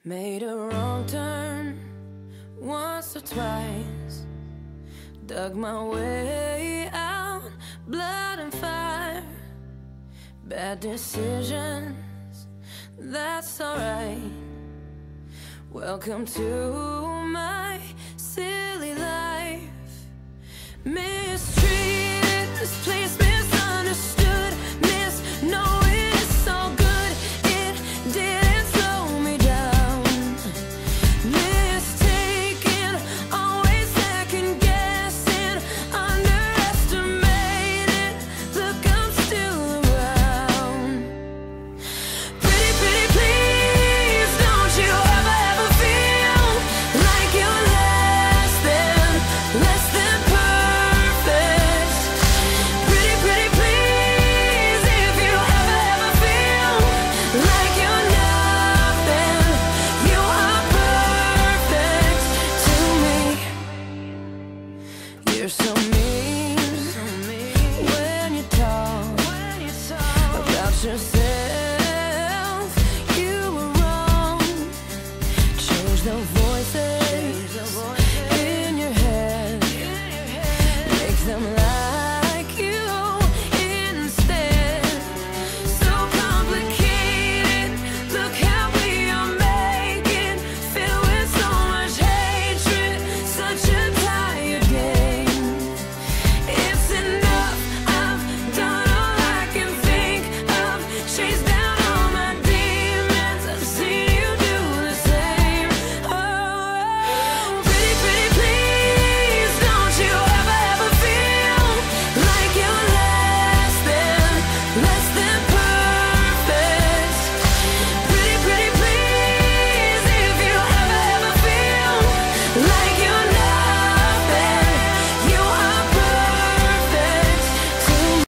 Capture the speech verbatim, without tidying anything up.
Made a wrong turn once or twice, dug my way out, blood and fire. Bad decisions, that's alright. Welcome to my silly life. Mistreated, this place